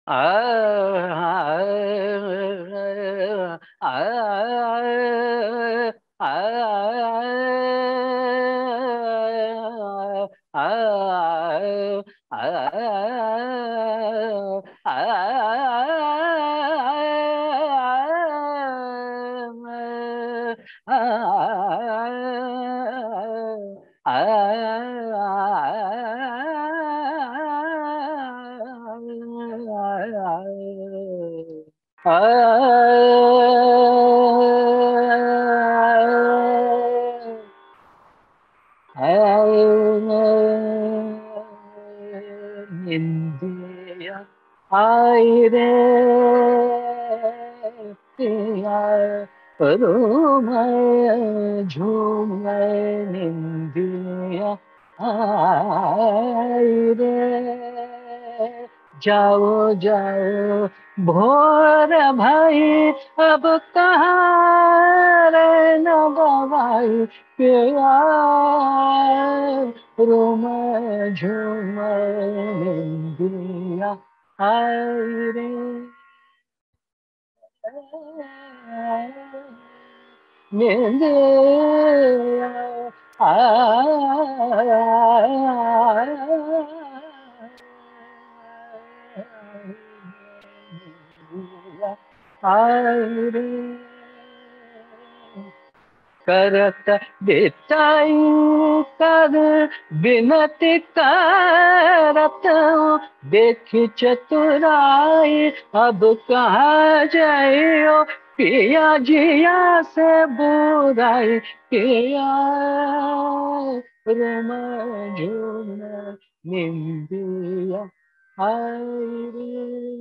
India, aayi re piya, rum jhoom India, aayi re. जाओ जाओ भोर भाई अब कहाँ रहना गवाई पिया रोम झूम दिया आई रे निंदिया आई रे करत बिताई कर बिनती करत हूँ देखी चतुराई अब कहाँ जाइयो पिया जिया से बुराई पिया रम झूम निंदिया आई रे